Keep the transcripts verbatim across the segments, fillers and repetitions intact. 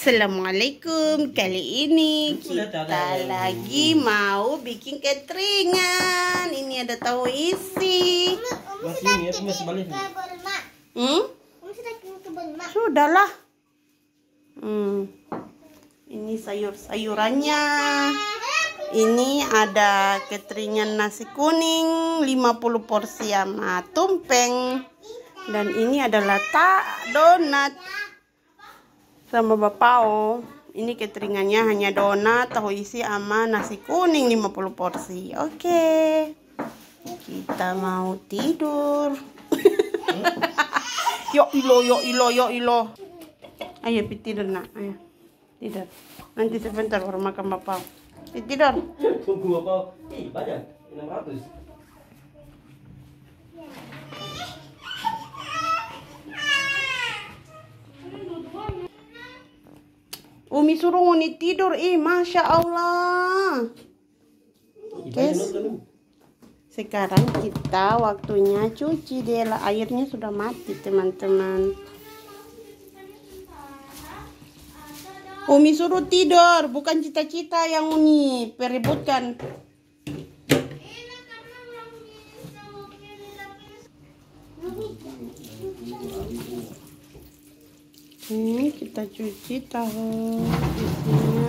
Assalamualaikum. Kali ini kita lagi mau bikin cateringan. Ini ada tahu isi. Hmm? Sudahlah. Hmm. Ini sayur-sayurannya. Ini ada cateringan nasi kuning lima puluh porsi sama tumpeng. Dan ini adalah tak donat sama bapao. Ini cateringannya hanya donat, tahu isi sama nasi kuning lima puluh porsi. Oke. Kita mau tidur. Yo ilo yo ilo yo ilo. Ayo tidur nak, ayo. Tidur. Nanti sebentar baru makan bapao. Tidur. Tunggu bapao. Ih, banyak. enam ratus. Umi suruh Uni tidur, ih masya Allah. Guys, sekarang kita waktunya cuci deh, airnya sudah mati teman-teman. Umi suruh tidur, bukan cita-cita yang Umi peributkan. Ini kita cuci tahu isinya.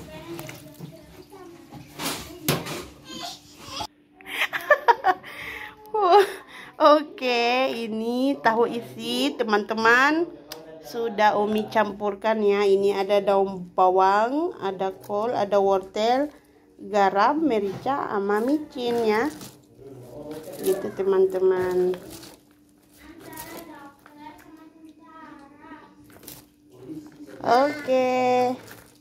Oke, ini tahu isi teman-teman. Sudah Umi campurkan ya. Ini ada daun bawang, ada kol, ada wortel, garam, merica, sama micin ya. Gitu teman-teman. Oke, okay.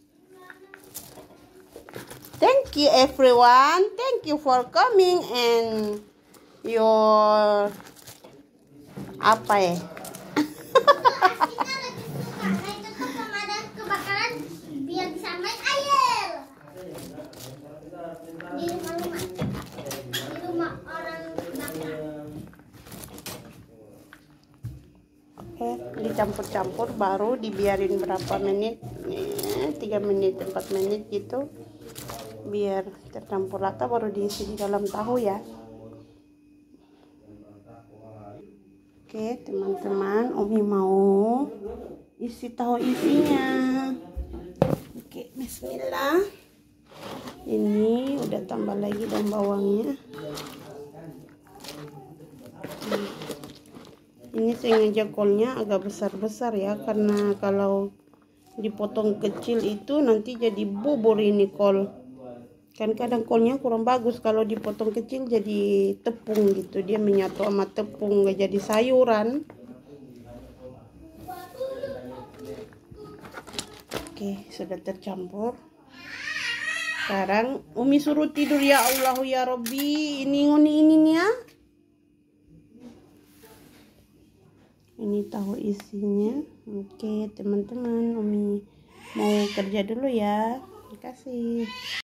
Thank you everyone. Thank you for coming and your apa ya? Oke, dicampur-campur baru dibiarin berapa menit, tiga menit, empat menit gitu, biar tercampur rata baru diisi di dalam tahu ya. Oke teman-teman, Umi mau isi tahu isinya. Oke, bismillah. Ini udah tambah lagi daun bawangnya. Ini sengaja kolnya agak besar-besar ya, karena kalau dipotong kecil itu nanti jadi bubur ini kol. Kan kadang kolnya kurang bagus kalau dipotong kecil jadi tepung gitu, dia menyatu sama tepung nggak jadi sayuran. Oke, sudah tercampur. Sekarang Umi suruh tidur ya Allah ya Robbi. Ini ini ini nih ya. Ini tahu isinya. Oke teman-teman, Umi mau kerja dulu ya. Terima kasih.